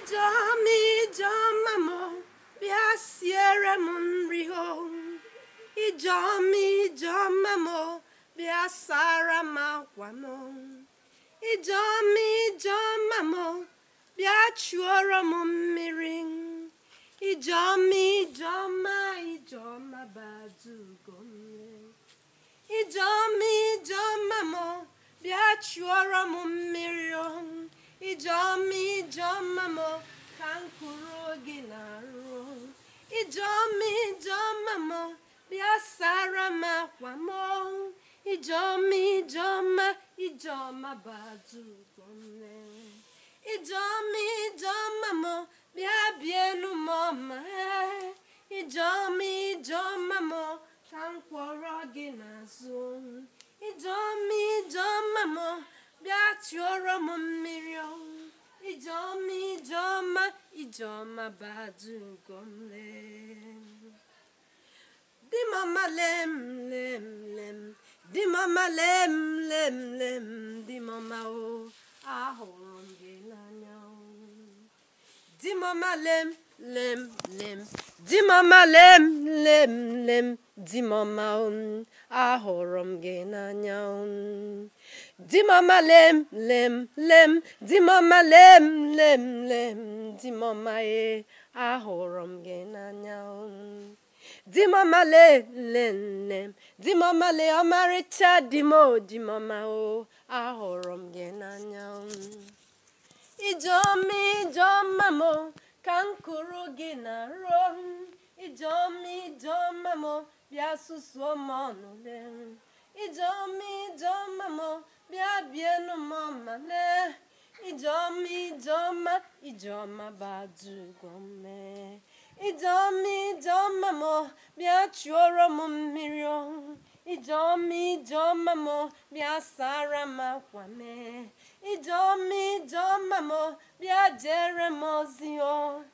Ijoma mo bịa siere m nri ho. Ijoma mo bịa sara m akwa m. Ijoma mo bịa chụọrọ m mmiri. Ijoma badugo m. Ijoma mo bịa chụọrọ m mmiri o. Ijoma mo ka m kụrụ gị n'arụ. Ijoma mo bịa sara m akwa m. Ijoma badugo m. Ijoma mo bịa bielu m ọma. Ijoma mo ka m kwọrọ gị n'azụ. Ijoma mo bịa chụọrọ m mmiri o. Ijoma badugo m. Di mama lem lem lem, di mama lem lem lem, di mama o ahụrụ m gị n'anya o. Di mama lem lem lem, di mama lem lem lem, di mama o ahụrụ m gị n'anya o. Di mama lem lem lem, di mama lem lem lem, di mama e ahụrụ m gị n'anya o. Di mama le lem lem, di mama le ọmarịcha di m o, di mama o ahụrụ m gị n'anya o. Ijoma mo ka m kụrụ gị n'arụ. Ijoma mo bịa susuo m ọnụ le. Ijoma mo bịa bienu m ọma le. Ijoma badugo m. Ijoma mo bịa chụọrọ m mmiri o. Ijoma mo bịa sara m akwa m. Ijoma mo bịa jere m ozi o.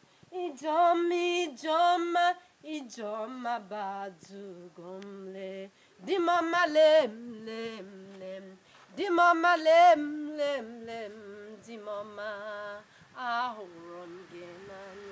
Ijoma badugo m le. Di mama lem lem lem, di mama lem lem lem, di mama ahụrụ m gị n'anya.